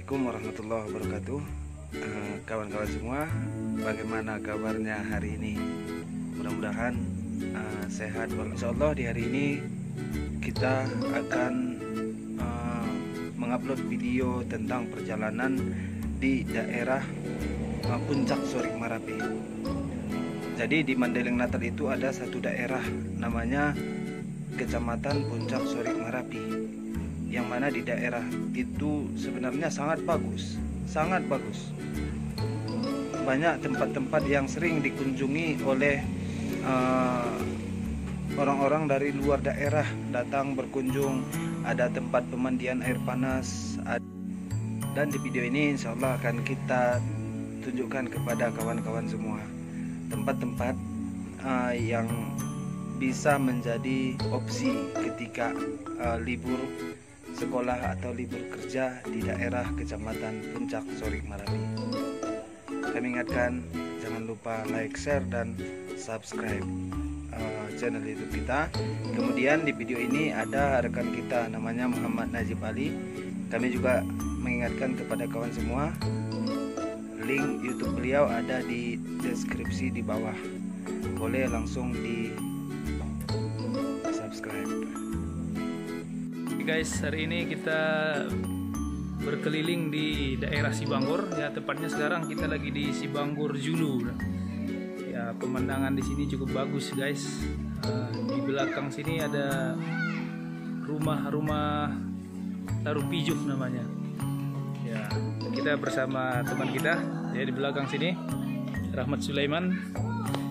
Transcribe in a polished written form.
Assalamualaikum warahmatullahi wabarakatuh. Kawan-kawan semua, bagaimana kabarnya hari ini? Mudah-mudahan sehat. Insyaallah di hari ini kita akan mengupload video tentang perjalanan di daerah Puncak Sorik Marapi. Jadi di Mandailing Natal itu ada satu daerah namanya Kecamatan Puncak Sorik Marapi, yang mana di daerah itu sebenarnya sangat bagus. Banyak tempat-tempat yang sering dikunjungi oleh orang-orang dari luar daerah datang berkunjung. Ada tempat pemandian air panas, dan di video ini insya Allah akan kita tunjukkan kepada kawan-kawan semua tempat-tempat yang bisa menjadi opsi ketika libur sekolah atau libur kerja di daerah Kecamatan Puncak Sorik Marapi. Kami ingatkan, jangan lupa like, share, dan subscribe channel YouTube kita. Kemudian di video ini ada rekan kita namanya Muhammad Najib Ali. Kami juga mengingatkan kepada kawan semua, link YouTube beliau ada di deskripsi di bawah. Boleh langsung di subscribe. Guys, hari ini kita berkeliling di daerah Sibanggor. Ya, tepatnya sekarang kita lagi di Sibanggor Julu. Ya, pemandangan di sini cukup bagus, guys. Di belakang sini ada rumah-rumah Taruh Pijuk namanya. Ya, kita bersama teman kita ya di belakang sini, Rahmat Sulaiman.